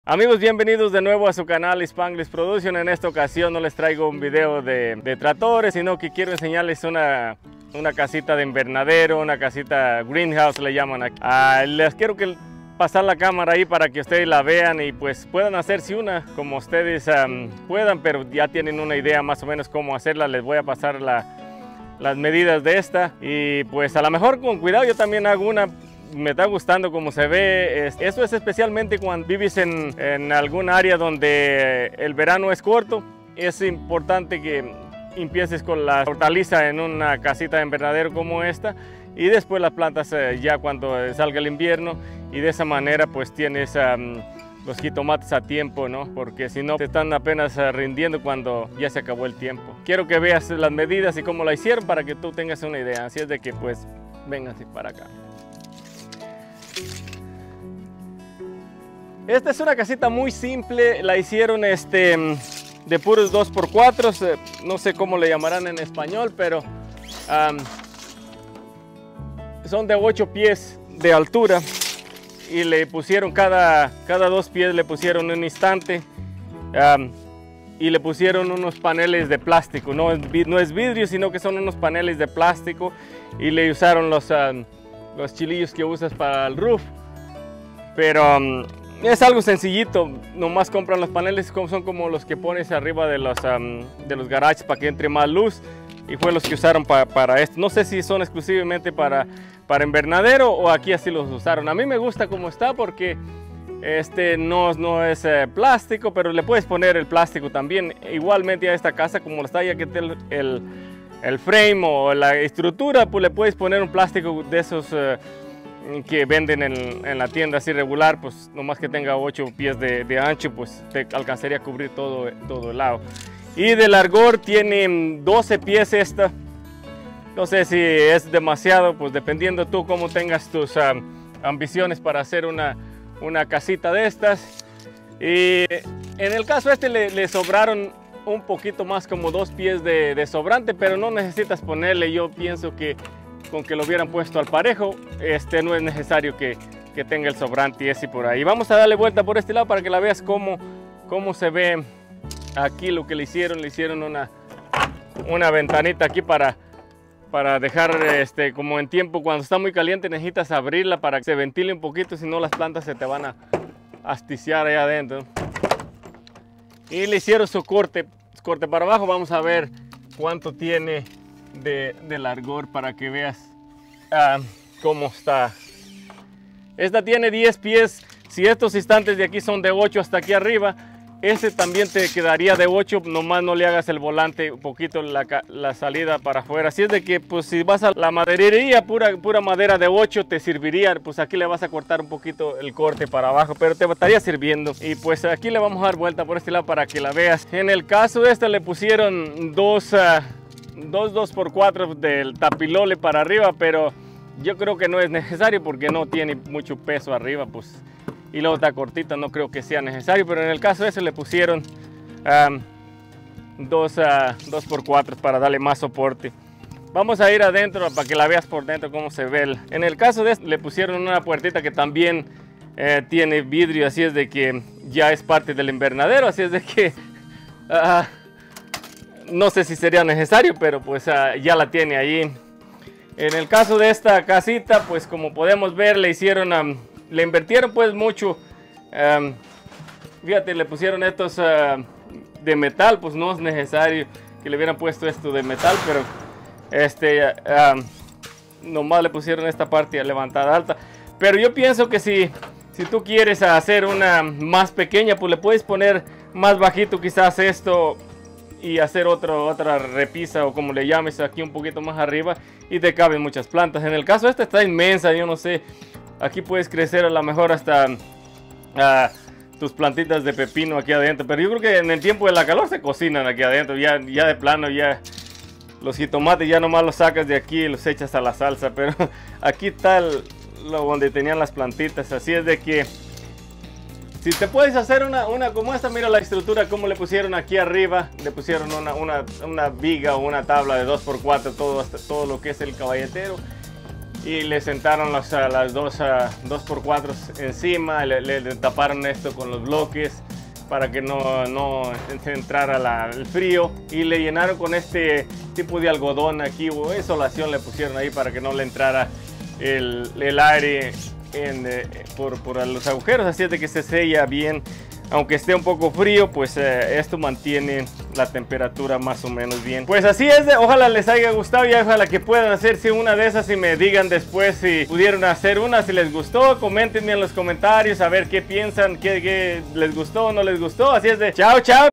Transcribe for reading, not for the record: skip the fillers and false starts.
Amigos, bienvenidos de nuevo a su canal Spanglish Production. En esta ocasión no les traigo un video de tractores, sino que quiero enseñarles una casita de invernadero, una casita greenhouse le llaman aquí. Les quiero pasar la cámara ahí para que ustedes la vean y pues puedan hacerse una como ustedes puedan, pero ya tienen una idea más o menos cómo hacerla. Les voy a pasar las medidas de esta y pues a lo mejor con cuidado yo también hago una. Me está gustando cómo se ve. Esto es especialmente cuando vives en algún área donde el verano es corto. Es importante que empieces con la hortaliza en una casita de invernadero como esta y después las plantas ya cuando salga el invierno, y de esa manera pues tienes los jitomates a tiempo, ¿no? Porque si no te están apenas rindiendo cuando ya se acabó el tiempo. Quiero que veas las medidas y cómo la hicieron para que tú tengas una idea. Así es de que pues vénganse para acá. Esta es una casita muy simple, la hicieron de puros 2x4, no sé cómo le llamarán en español, pero son de 8 pies de altura y le pusieron cada 2 pies le pusieron un estante y le pusieron unos paneles de plástico, no es vidrio, sino que son unos paneles de plástico, y le usaron los chilillos que usas para el roof, pero es algo sencillito. Nomás compran los paneles, son como los que pones arriba de los garages para que entre más luz, y fue los que usaron para esto. No sé si son exclusivamente para invernadero o aquí así los usaron. A mí me gusta como está porque no es plástico, pero le puedes poner el plástico también. Igualmente a esta casa, como está ya que el frame o la estructura, pues le puedes poner un plástico de esos que venden en la tienda así regular, pues nomás que tenga 8 pies de ancho, pues te alcanzaría a cubrir todo el lado. Y de largor tiene 12 pies esta. No sé si es demasiado, pues dependiendo tú cómo tengas tus ambiciones para hacer una casita de estas. Y en el caso le sobraron un poquito más, como 2 pies de sobrante, pero no necesitas ponerle. Yo pienso que con que lo hubieran puesto al parejo, no es necesario que tenga el sobrante y ese por ahí. Vamos a darle vuelta por este lado para que la veas cómo se ve aquí lo que le hicieron una ventanita aquí para dejar como en tiempo, cuando está muy caliente necesitas abrirla para que se ventile un poquito, si no las plantas se te van a asfixiar allá adentro. Y le hicieron su corte para abajo. Vamos a ver cuánto tiene de largor para que veas cómo está. Esta tiene 10 pies. Si estos estantes de aquí son de 8 hasta aquí arriba, este también te quedaría de 8, nomás no le hagas el volante un poquito la salida para afuera. Así es de que pues si vas a la maderería, pura madera de 8 te serviría. Pues aquí le vas a cortar un poquito el corte para abajo, pero te estaría sirviendo. Y pues aquí le vamos a dar vuelta por este lado para que la veas. En el caso de esta le pusieron dos 2x4 del tapilole para arriba, pero yo creo que no es necesario porque no tiene mucho peso arriba, pues, y luego está cortita, no creo que sea necesario. Pero en el caso de ese le pusieron 2x4 para darle más soporte. Vamos a ir adentro para que la veas por dentro cómo se ve. En el caso de este le pusieron una puertita que también tiene vidrio, así es de que ya es parte del invernadero, así es de que no sé si sería necesario, pero pues ya la tiene allí. En el caso de esta casita, pues como podemos ver, le invirtieron pues mucho. Fíjate, le pusieron estos de metal, pues no es necesario que le hubieran puesto esto de metal, pero nomás le pusieron esta parte levantada alta. Pero yo pienso que si tú quieres hacer una más pequeña, pues le puedes poner más bajito quizás esto y hacer otra repisa o como le llames aquí un poquito más arriba, y te caben muchas plantas. En el caso esta está inmensa, yo no sé, aquí puedes crecer a lo mejor hasta tus plantitas de pepino aquí adentro, pero yo creo que en el tiempo de la calor se cocinan aquí adentro, ya de plano, ya los jitomates ya nomás los sacas de aquí y los echas a la salsa. Pero aquí está donde tenían las plantitas, así es de que si te puedes hacer una como esta, mira la estructura como le pusieron aquí arriba, le pusieron una viga o una tabla de 2x4, todo lo que es el caballetero. y le sentaron las dos 2x4 encima, le taparon esto con los bloques para que no se entrara el frío, y le llenaron con este tipo de algodón aquí, o insolación le pusieron ahí para que no le entrara el aire por los agujeros, así es de que se sella bien. Aunque esté un poco frío, pues esto mantiene la temperatura más o menos bien. Pues así es, ojalá les haya gustado y ojalá que puedan hacerse una de esas y me digan después si pudieron hacer una, si les gustó. Coméntenme en los comentarios a ver qué piensan, qué les gustó o no les gustó. Así es de chao, chao.